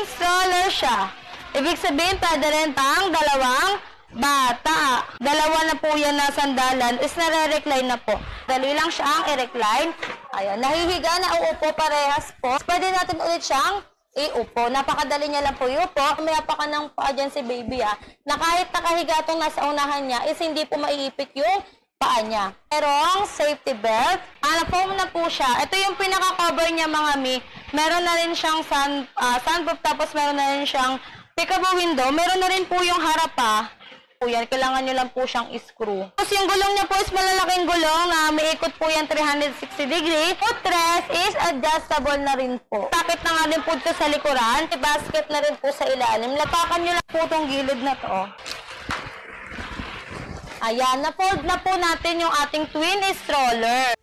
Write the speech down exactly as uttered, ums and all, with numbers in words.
stroller siya. Ibig sabihin, pwede rin pang dalawang bata. Dalawa na po yan na sandalan is nare-recline na po. Dali lang siyang i-recline. Ayan, nahihiga na uupo parehas po. Pwede natin ulit siyang iupo. Napakadali niya lang po iupo. May pa ka ng paa dyan si baby ah, na kahit nakahiga itong nasa unahan niya is hindi po maiipit yung paa niya. Merong safety belt. Ano foam na po siya. Ito yung pinaka-cover niya mga mi. Meron na rin siyang sun, uh, sunroof tapos meron na rin siyang pickable window. Meron na rin po yung harap pa. Po yan. Kailangan nyo lang po siyang screw. Tapos yung gulong niya po is malalaking gulong. Uh, may ikot po yan three hundred sixty degree. Footrest is adjustable na rin po. Takip na nga rin po ito sa likuran. May basket na rin po sa ilalim. Latakan nyo lang po itong gilid na to. Ayan, na-fold na po natin yung ating twin stroller.